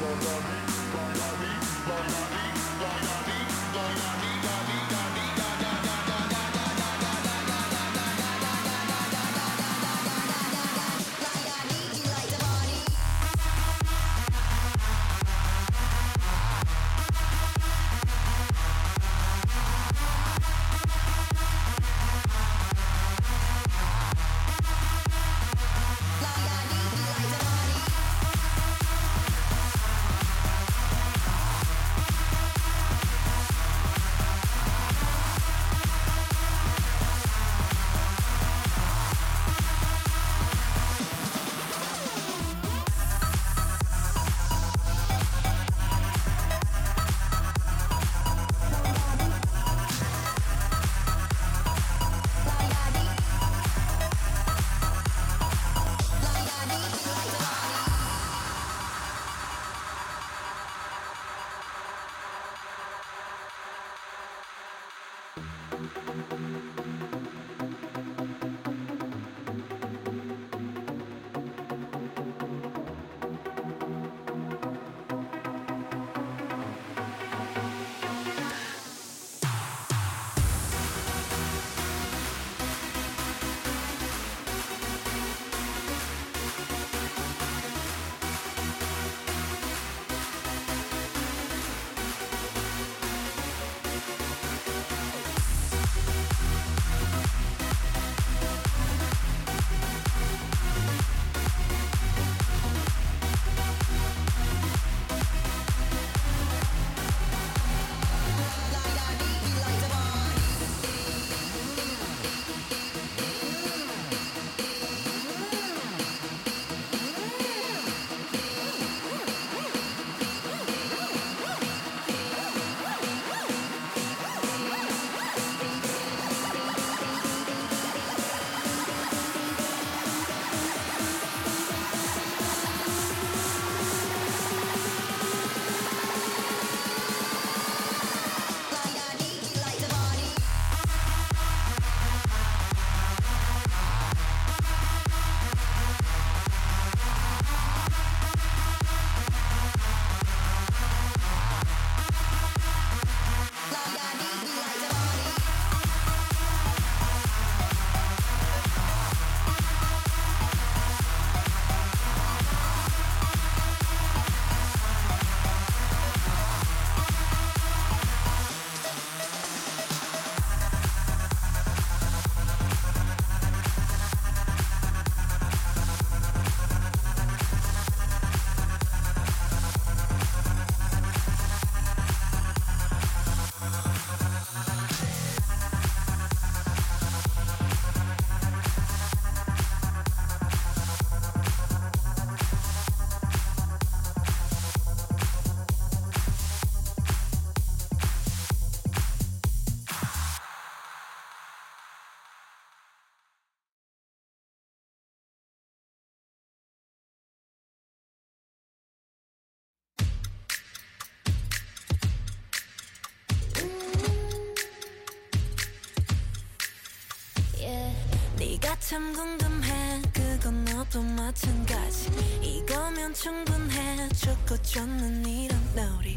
참 궁금해 그건 너도 마찬가지 이거면 충분해 좋고 좋는 이런 놀이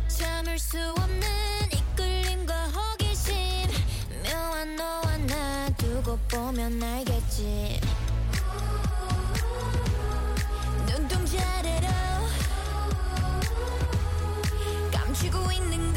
참을 수 없는 이끌림과 호기심 묘한 너와 나 두고 보면 알겠지 눈동자래로 감추고 있는 거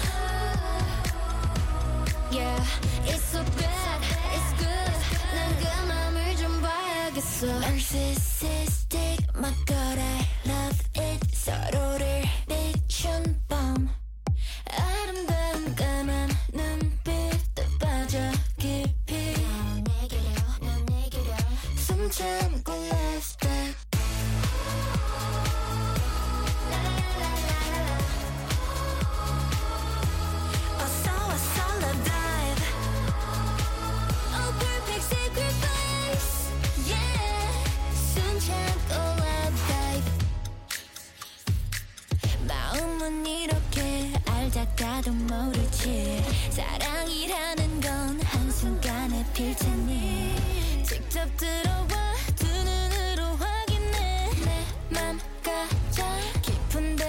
Yeah, it's so bad, it's good 난 그 맘을 좀 봐야겠어 Narcissistic, my god I love it 서로를 비춘 밤 아름다운 까만 눈빛에 빠져 깊이 넌 내게로 숨 참고 let's start 알다가도 모르지 사랑이라는 건 한순간에 필 테니 직접 들어와 두 눈으로 확인해 내 맘 가장 깊은데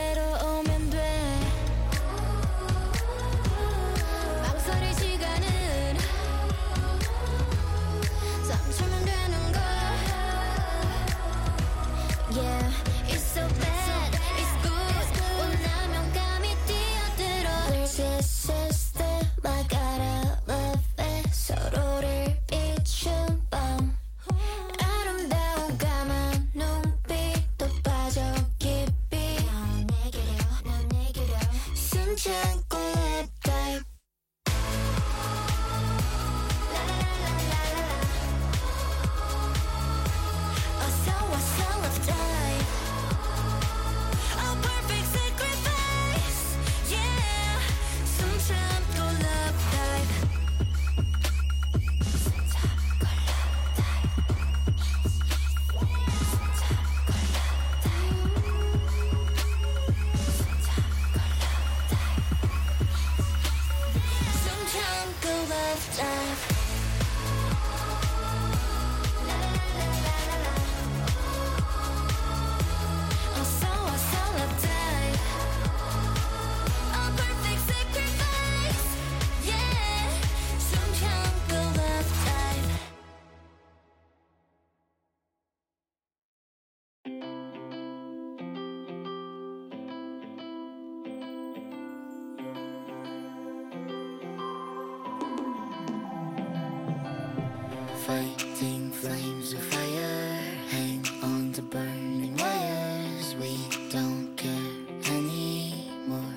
fighting flames of fire, hang on to burning wires. We don't care anymore.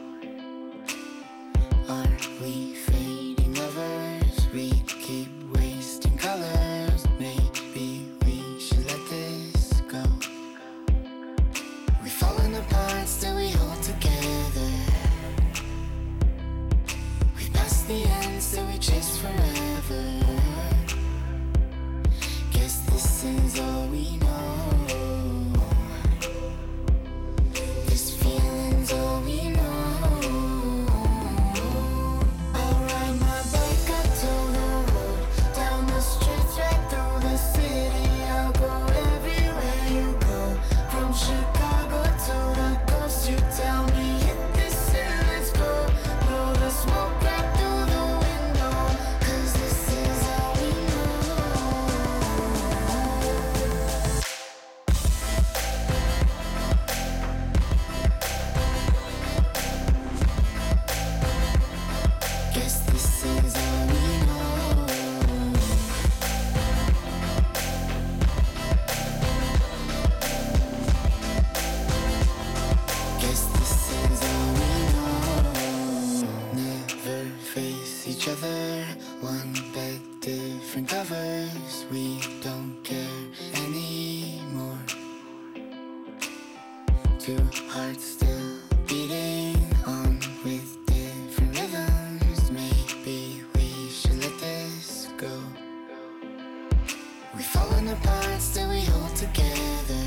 Are we fading lovers? We keep wasting colors. Maybe we should let this go. We've fallen apart, still we hold together. We passed the end, still we chase forever. Guess this is all we know. This feeling's all we know. I'll ride my bike up to the road, down the streets, right through the city. I'll go everywhere you go, from Chicago to the coast. You tell me hit this and let's go. Blow the smoke right through the window, 'cause this is all we know. Guess this is all we know. Guess this is all we know. Never face each other, one bed, different covers. We don't care anymore. Two hearts still beating on with different rhythms. Maybe we should let this go. We've fallen apart, still we hold together.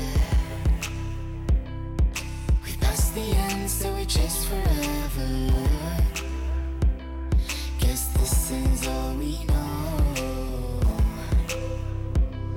We passed the end, still we chase forever. Guess this is all we know.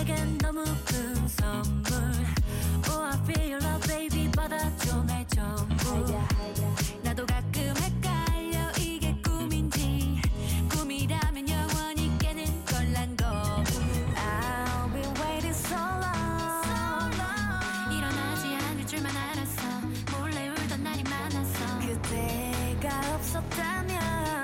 내겐 너무 큰 선물. Oh I feel your love baby 받아줘 날 전부. 나도 가끔 헷갈려 이게 꿈인지 꿈이라면 영원히 깨는 걸 난 거부. I'll be waiting so long. 일어나지 않을 줄만 알았어. 몰래 울던 날이 많았어. 그대가 없었다면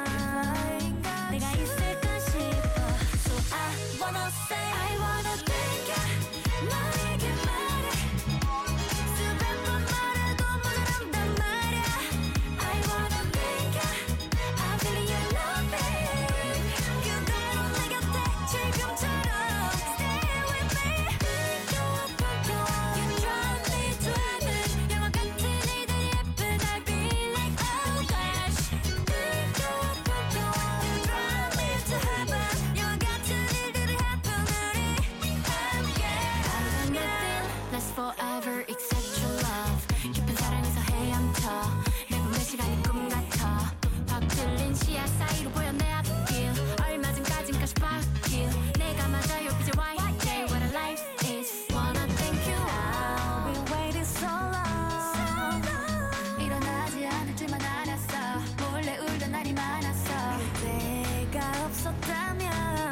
내가 있을까 싶어. So I wanna say I wanna thank you. 너에게 말해 수백 번 말해도 모자란단 말야. I wanna thank you. I feel your love babe. 그대로 내 곁에 지금처럼 stay with me. You drive me to heaven. 영화 같은 이들 예쁜 날 be like oh gosh. You drive me to heaven. 영화 같은 일들이 happen 우리 함께. Nothing lasts forever except your love. 깊은 사랑에서 헤엄쳐 매번 매 시간이 꿈 같아. 확 틀린 시야 사이로 보여 내 앞길. 얼마 전까진 가시밭길. 내가 맞아요 BJY day what a life is. Wanna thank you. I'll be waiting so long. 일어나지 않을 줄만 알았어. 몰래 울던 날이 많았어. 그대가 없었다면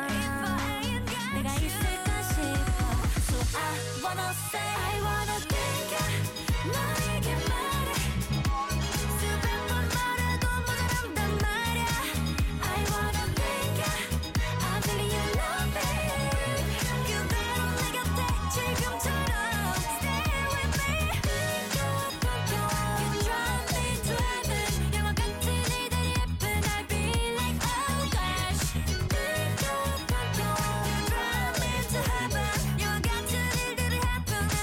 내가 있을까 싶어. So I wanna say I wanna thank you. 너에게 말해 수백 번 말해도 모자란단 말야. I wanna thank you. I feel your love babe. 그대로 내 곁에 지금처럼 stay with me. You drive me to heaven. 영화 같은 이들 예쁜 날 be like oh gosh. You drive me to heaven. 영화 같은 일들이 happen 우리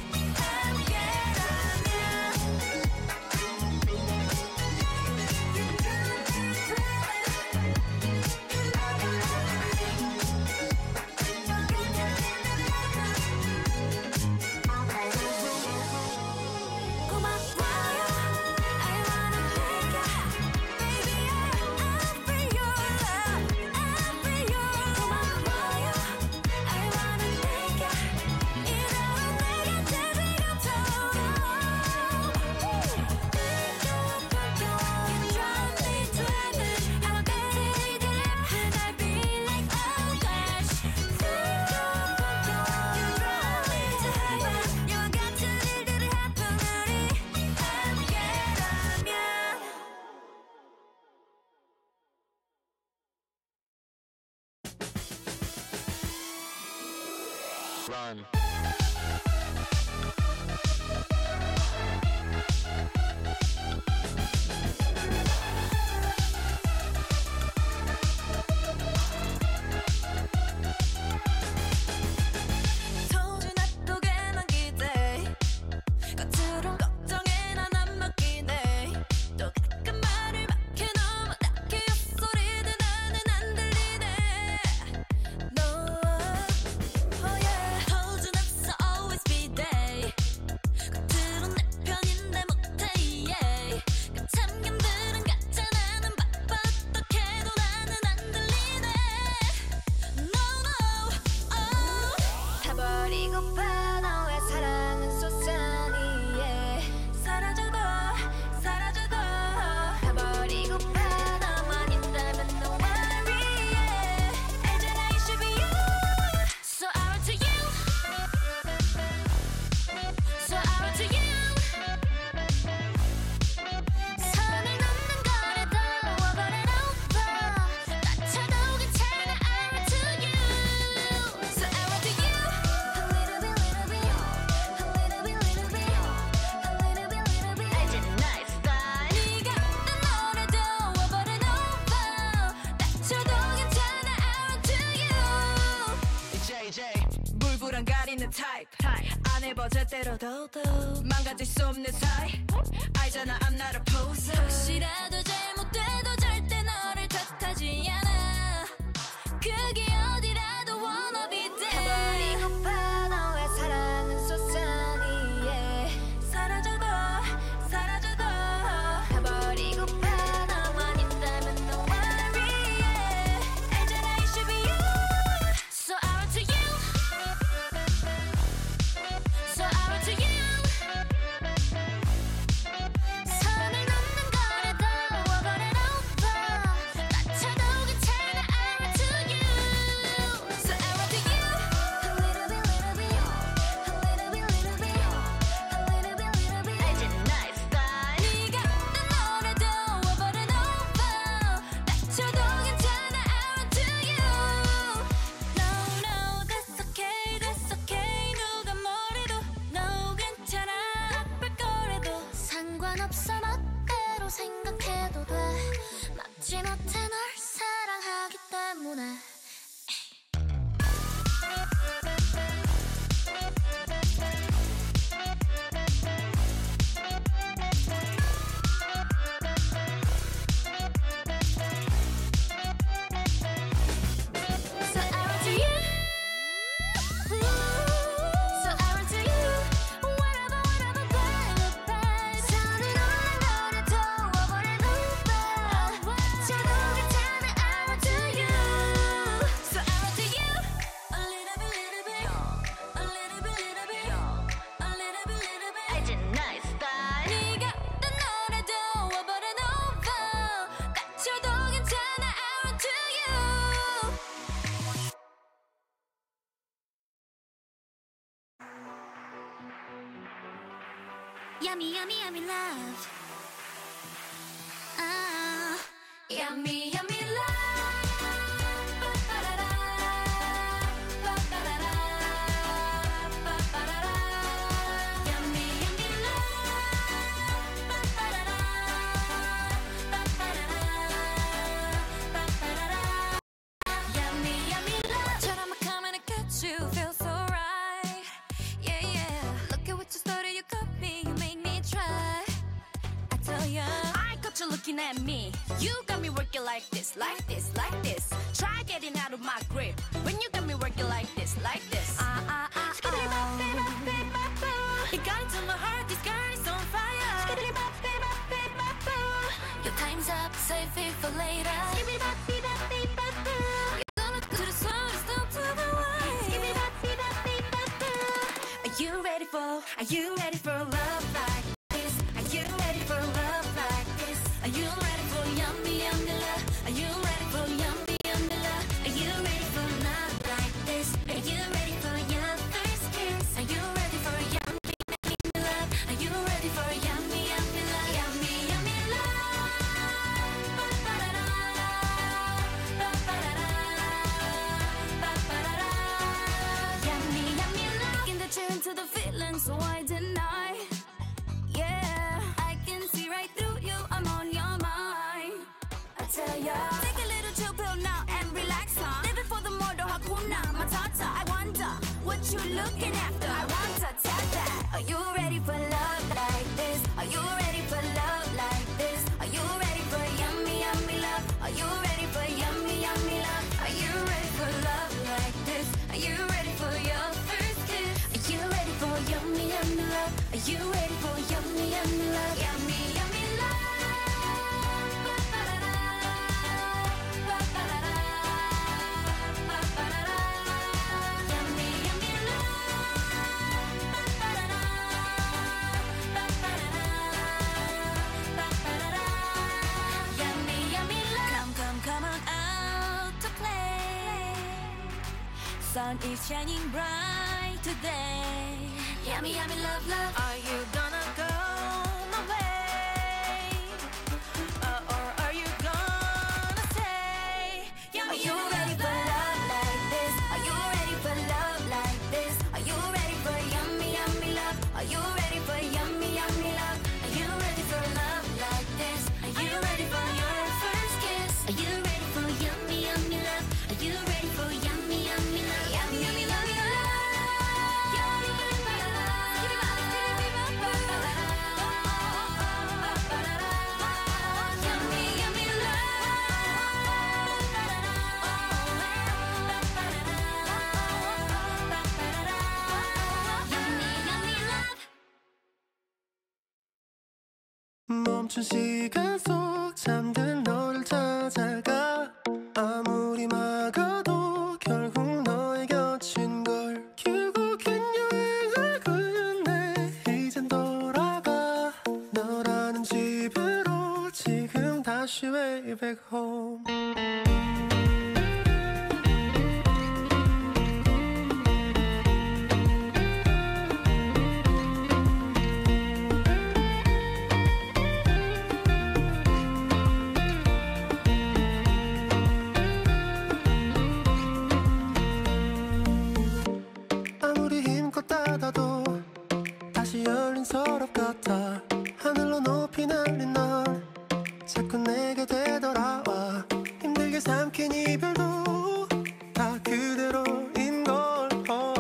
고마워요. I wanna thank you. Baby I feel your love. I feel your 고마워요. I wanna thank you. 이대로 내 곁에 지금처럼. You drive me to heaven. 영화 같은 이들 예쁜 날 be like oh gosh. You drive me to heaven. 영화 같은 일들이 happen 우리 함께라면. Run. 소중하도게만 기대. 겉으론 걱정에 난 안 맡기네. 또 가끔 말을 막혀 너무 딱히 옆소리도 나는 안 들리네. No, oh yeah. Hold you up so always be there. 겉으론 내 편인데 못해 yeah. 그 참견들은 가짜 나는 바빠 어떡해도 나는 안 들리네. No, no, oh. 다 버리고파 너의 사랑은 솟아니 yeah. 사라져도 사라져도 다 버리고파 너만 있다면 no worry yeah. 알잖아 it should be you. So I run to you. So I run to you. 선을 넘는 거라도 over and over. 다쳐도 괜찮아 I run to you. So I run to you. A little bit, little bit. A little bit, little bit. A little bit, little bit. 알잖아 나의 style. 네가 없던 노래도 over and over. 다쳐도 괜찮아 I run to you. JJ. 물불안 가리는 타입 안 해봐 제대로도 망가질 수 없는 사이 알잖아 I'm not a poser 혹시라도 잘못돼도 절대 너를 탓하지 않아. 그게 어디라도 wanna be there. 다 버리고파 너의 사랑은 솟아니 yeah. 사라져도 사라져도 다 버리고파 너만 있다면 no worry yeah. 알잖아 it should be you. So I run to you. Yummy, yummy, yummy love. Ah, yummy, yummy love. Ba-ba-da-da, ba-ba-da-da, ba-ba-da-da. Yummy, yummy love. Ba-ba-da-da, ba-ba-da-da, ba-ba-da-da. Yummy, yummy love. 처럼 막 come and catch you, feel so right. Yeah, yeah. Look at what you started, you got me, you make me try. I tell ya, I got you looking at me. You got me working like this, like this, like this. Try getting out of my grip when you got me working like this, like this. You got into my heart, this girl is on fire. Your time's up, save it for later. You're gonna go to the sun, stop to the wine. Are you ready for love like this? Are you ready for love like this? Are you ready for yummy, yummy love? Are you ready for yummy, yummy love? Are you ready for love like this? Are you ready for your first kiss? Are you ready for yummy, yummy love? Are you ready for yummy, yummy love? Yummy, yummy love. Ba-ba-da-da, ba-ba-da-da, ba-ba-da-da. Yummy, yummy love. In the tune to the feeling, so I deny. Yeah, I can see right through you, I'm on your mind. I tell ya, take a little chill pill now and relax, huh? Living for the more, hakuna matata. I wonder what you looking after. I want to tell that. Are you ready for love like this? Are you ready for love like this? Are you ready for yummy, yummy love? Are you ready for yummy, yummy love? Are you ready for love like this? Are you ready for your first kiss? Are you ready for yummy, yummy love? Are you ready for yummy, yummy love? Yummy, yummy love. Ba-ba-da-da, ba-ba-da-da, ba-ba-da-da. Yummy, yummy love. Ba-ba-da-da, ba-ba-da-da, ba-ba-da-da. Yummy, yummy love. Come on out to play. Sun is shining bright today. Yummy, yummy love, love. Are you gonna go my way? Or are you gonna stay? Yummy, are you ready for love like this? Are you ready for love like this? Are you ready for yummy, yummy love? Are you ready for yummy, yummy love? Are you ready for love like this? Are you ready for your first kiss? Are you ready for yummy, yummy love? Are you ready for yummy, yummy love? Yummy, yummy love, love. Yummy, yummy love. Give me my, yummy, yummy love. Yummy, yummy love. 멈춘 시간 속 잠든 너를 찾아가 아무리 막아도 결국 너의 곁인 걸 결국엔 여행을 끝내 이젠 돌아가 너라는 집으로 지금 다시 way back home 아무리 힘껏 닫아도 다시 열린 서랍 같아 하늘로 높이 날린 넌 자꾸 내게 되돌아와 힘들게 삼킨 이별도 다 그대로인 걸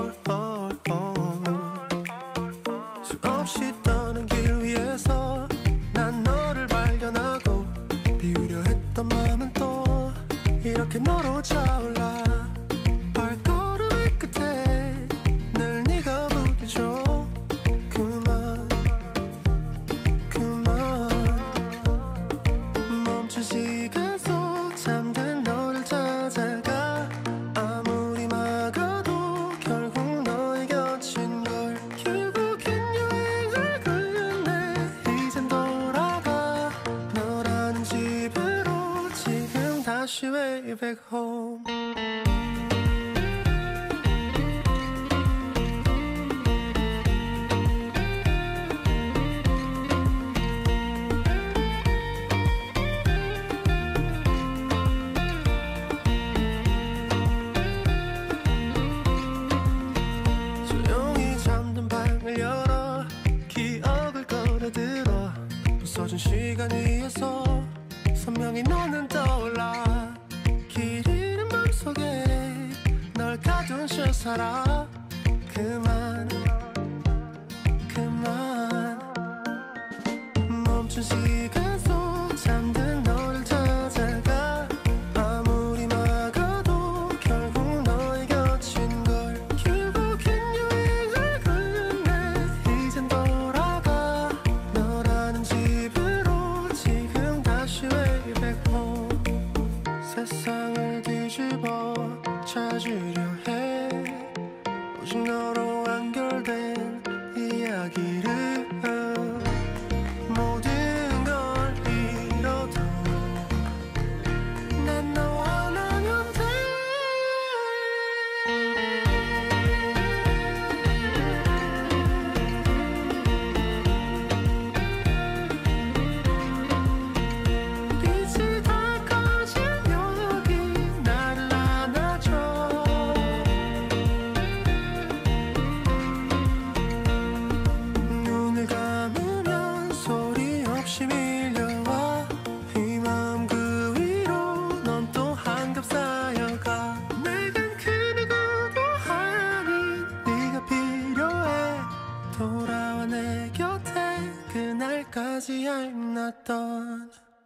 수없이 떠난 길 위에서 난 너를 발견하고 비우려 했던 마음은 또 이렇게 너로 차올라 발걸음의 끝에 늘 네가 부딪혀 그만 멈춘 시간 속 잠든 너를 찾아가 아무리 막아도 결국 너의 곁인 걸 결국엔 여행을 끝내 이젠 돌아가 너라는 집으로 지금 다시 way back home 살아. 그만 멈춘 시간 속 잠든 너를 찾아가. 아무리 막아도 결국 너의 곁인 걸. 결국엔 여행을 끝내 이젠 돌아가. 너라는 집으로 지금 다시 way back home. 세상을 뒤집어 찾으려 해. 오직 너로 완결된 이야기를. 모든 걸 잃어도 난 너와 나면 돼. 빛이 다 꺼진 여기 나를 안아줘. 눈을 감으면 소리 없이 밀려와. 이 마음 그 위로 넌 또 한겹 쌓여가. 내겐 그 누구도 아닌 네가 필요해. 돌아와 내 곁에. 그날까지 I'm not done.